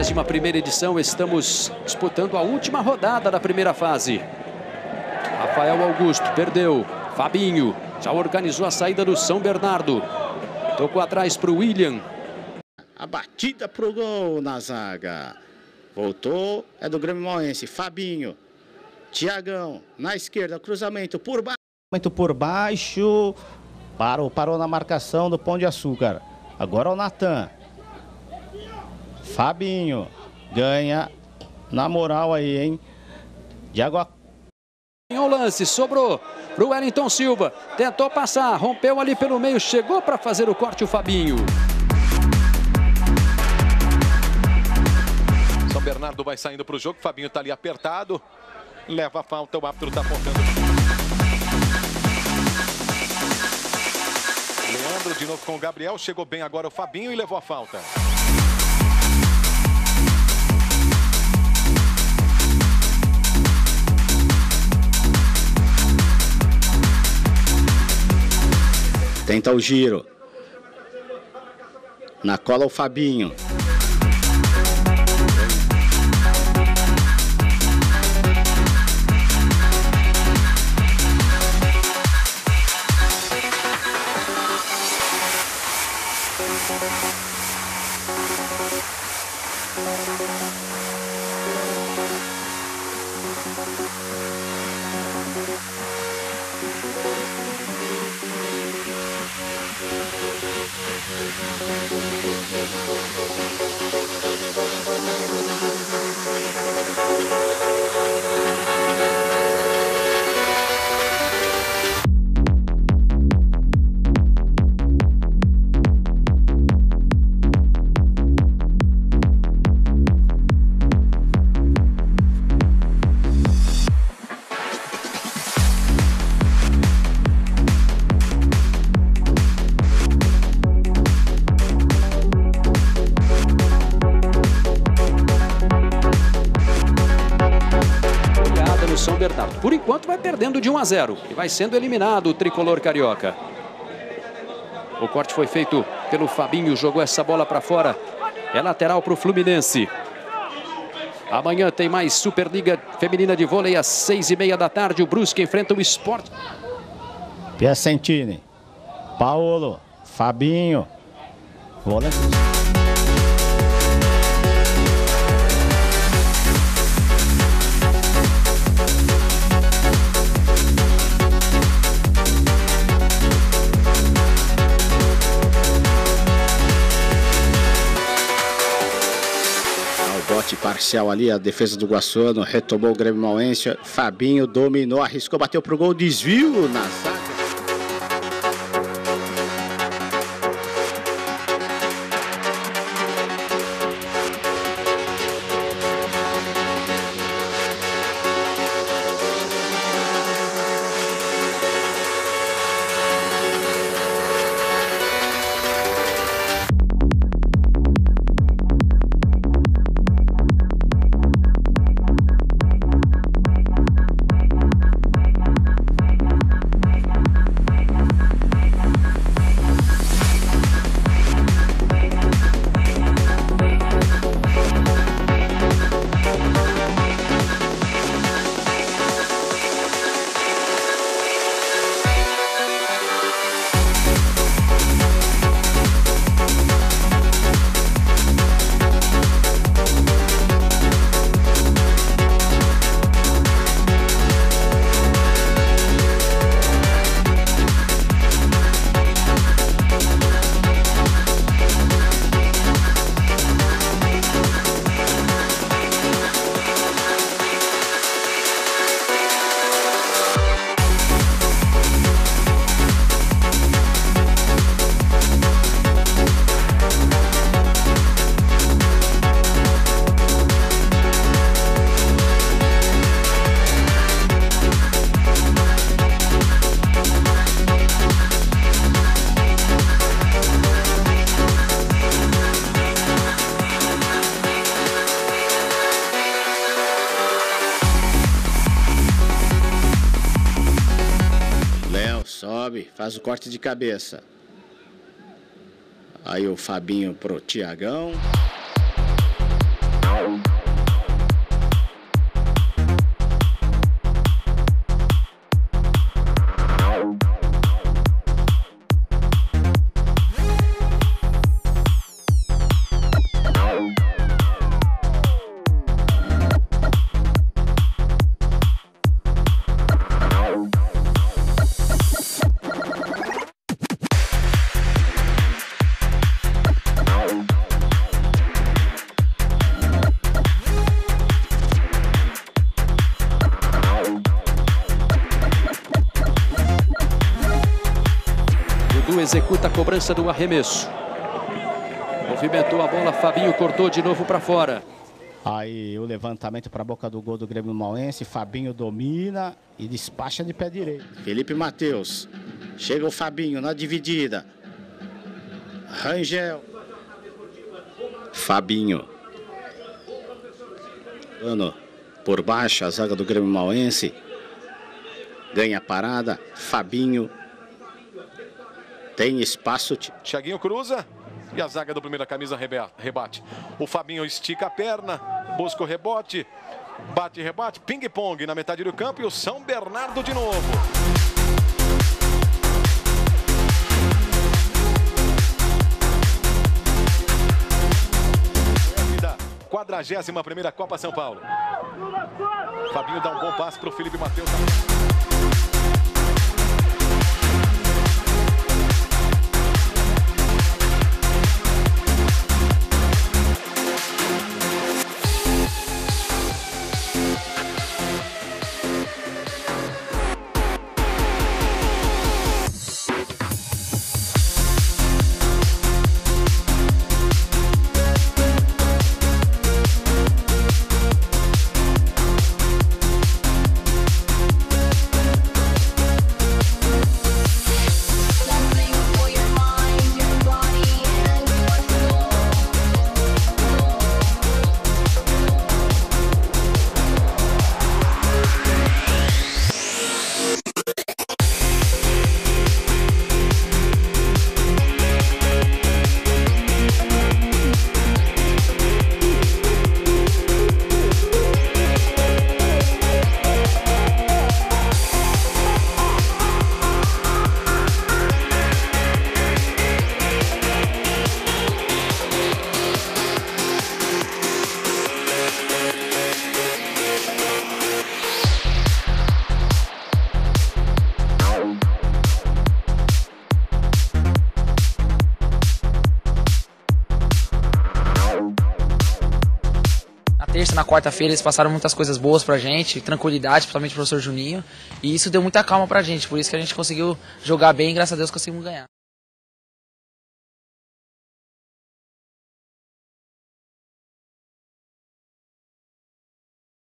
41ª edição. Estamos disputando a última rodada da primeira fase. Rafael Augusto perdeu. Fabinho já organizou a saída do São Bernardo. Tocou atrás para o William. A batida pro gol na zaga. Voltou, é do Grêmio Mauense. Fabinho. Tiagão, na esquerda, cruzamento por baixo. Muito por baixo. Parou na marcação do Pão de Açúcar. Agora o Natan. Fabinho. Ganha na moral aí, hein? Diago. O lance, sobrou para o Wellington Silva. Tentou passar, rompeu ali pelo meio. Chegou para fazer o corte o Fabinho. São Bernardo vai saindo para o jogo. Fabinho está ali apertado. Leva a falta, o árbitro está apontando. Leandro de novo com o Gabriel. Chegou bem agora o Fabinho e levou a falta. Tenta o giro. Na cola o Fabinho. São Bernardo, por enquanto, vai perdendo de 1-0 e vai sendo eliminado o tricolor carioca. O corte foi feito pelo Fabinho, jogou essa bola para fora. É lateral para o Fluminense. Amanhã tem mais Superliga Feminina de Vôlei às 6h30 da tarde. O Brusque enfrenta o Sport. Piacentini. Paulo. Fabinho. Volante. Bote parcial ali, a defesa do Guaçuano, retomou o Grêmio Mauense. Fabinho dominou, arriscou, bateu pro gol, desvio na zaga. Sobe, faz o corte de cabeça. Aí o Fabinho pro Tiagão. Dudu executa a cobrança do arremesso. Movimentou a bola, Fabinho cortou de novo para fora. Aí o levantamento para a boca do gol do Grêmio Mauense. Fabinho domina e despacha de pé direito. Felipe Matheus. Chega o Fabinho na dividida. Rangel. Fabinho. Por baixo, a zaga do Grêmio Mauense. Ganha a parada. Fabinho. Tem espaço. Thiaguinho cruza e a zaga do primeira camisa rebate. O Fabinho estica a perna, busca o rebote, bate e rebate, ping-pong na metade do campo e o São Bernardo de novo. Da 41ª Copa São Paulo. Fabinho dá um bom passe para o Felipe Matheus. Terça, na quarta-feira, eles passaram muitas coisas boas pra gente, tranquilidade, principalmente o professor Juninho, e isso deu muita calma pra gente, por isso que a gente conseguiu jogar bem e graças a Deus conseguimos ganhar.